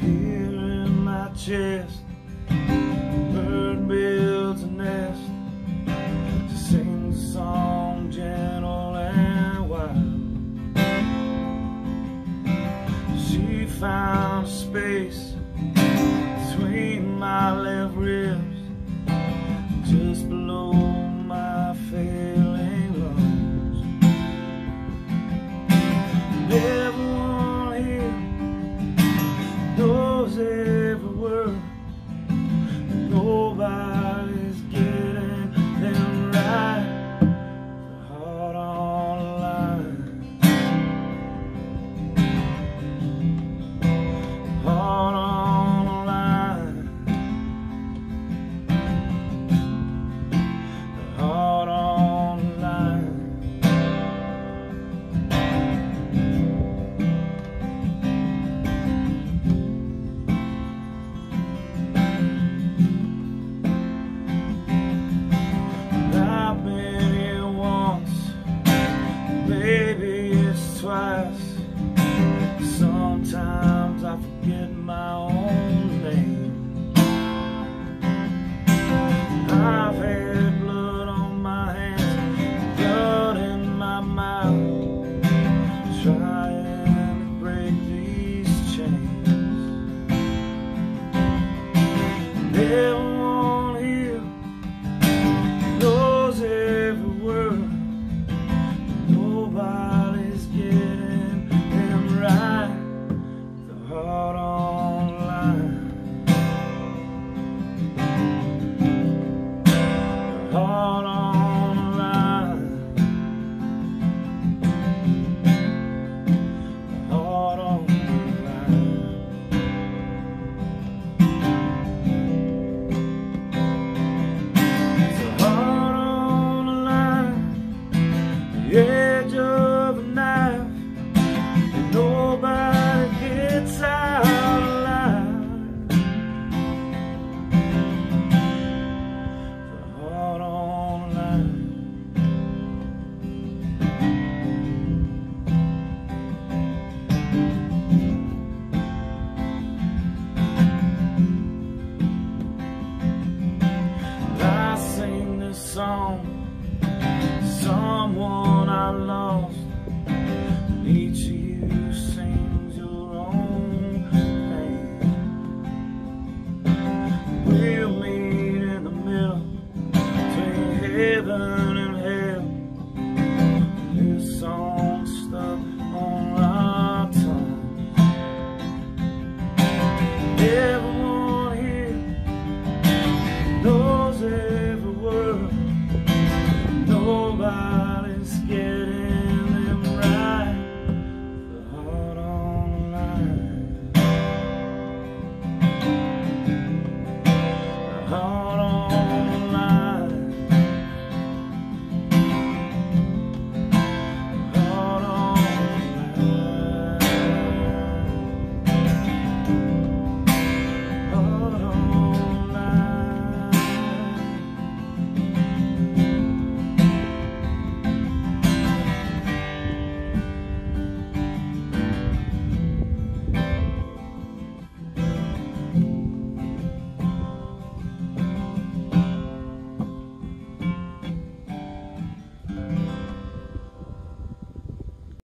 Here in my chest, bird builds a nest. She sings a song gentle and wild. She found a space between my left ribs, just below my failing lungs. Everyone here knows every word, nobody's getting them right. The heart on the line, heart on the line, the heart on the line. I've been here once, maybe it's twice. Sometimes I forget my own name. I've had blood on my hands, blood in my mouth, trying to break these chains. Everyone here knows every word, nobody's getting them right. The heart on the line, the heart on the line, the heart on the line. It's a heart on the line, the edge of a knife, and nobody gets out alive. The heart on the line. I sing this song to someone I lost, and each of you sings your own pain. We'll meet in the middle between heaven and hell. This song stuck on our tongue. Yeah.